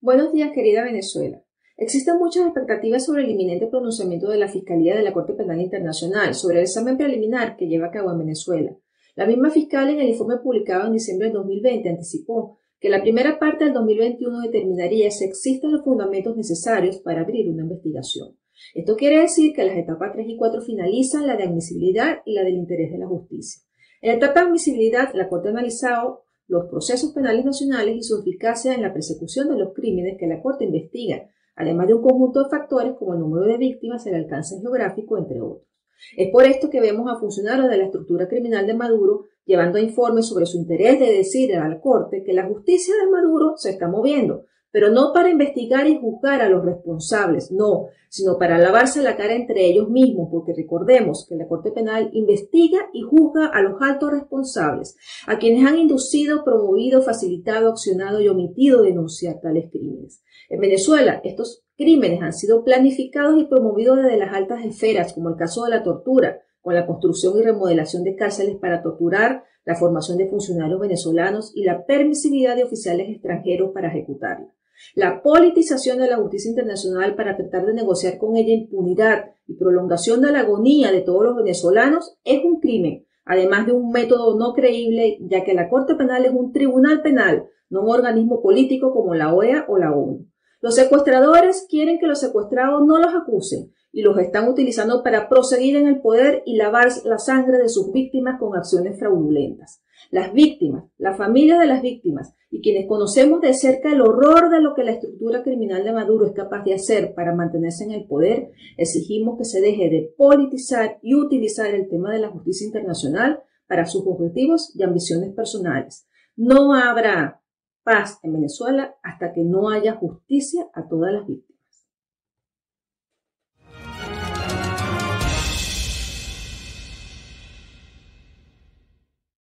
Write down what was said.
Buenos días, querida Venezuela. Existen muchas expectativas sobre el inminente pronunciamiento de la Fiscalía de la Corte Penal Internacional sobre el examen preliminar que lleva a cabo en Venezuela. La misma fiscal, en el informe publicado en diciembre de 2020, anticipó que la primera parte del 2021 determinaría si existen los fundamentos necesarios para abrir una investigación. Esto quiere decir que las etapas 3 y 4 finalizan, la de admisibilidad y la del interés de la justicia. En la etapa de admisibilidad, la Corte ha analizado los procesos penales nacionales y su eficacia en la persecución de los crímenes que la Corte investiga, además de un conjunto de factores como el número de víctimas, el alcance geográfico, entre otros. Es por esto que vemos a funcionarios de la estructura criminal de Maduro llevando informes sobre su interés de decir a la Corte que la justicia de Maduro se está moviendo, pero no para investigar y juzgar a los responsables, no, sino para lavarse la cara entre ellos mismos, porque recordemos que la Corte Penal investiga y juzga a los altos responsables, a quienes han inducido, promovido, facilitado, accionado y omitido denunciar tales crímenes. En Venezuela, estos crímenes han sido planificados y promovidos desde las altas esferas, como el caso de la tortura, con la construcción y remodelación de cárceles para torturar, la formación de funcionarios venezolanos y la permisividad de oficiales extranjeros para ejecutarla. La politización de la justicia internacional para tratar de negociar con ella impunidad y prolongación de la agonía de todos los venezolanos es un crimen, además de un método no creíble, ya que la Corte Penal es un tribunal penal, no un organismo político como la OEA o la ONU. Los secuestradores quieren que los secuestrados no los acusen y los están utilizando para proseguir en el poder y lavar la sangre de sus víctimas con acciones fraudulentas. Las víctimas, la familia de las víctimas y quienes conocemos de cerca el horror de lo que la estructura criminal de Maduro es capaz de hacer para mantenerse en el poder, exigimos que se deje de politizar y utilizar el tema de la justicia internacional para sus objetivos y ambiciones personales. No habrá paz en Venezuela hasta que no haya justicia a todas las víctimas.